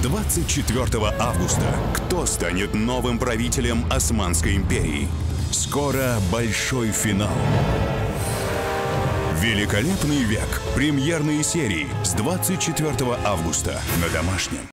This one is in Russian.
24 августа. Кто станет новым правителем Османской империи? Скоро большой финал. Великолепный век. Премьерные серии с 24 августа на Домашнем.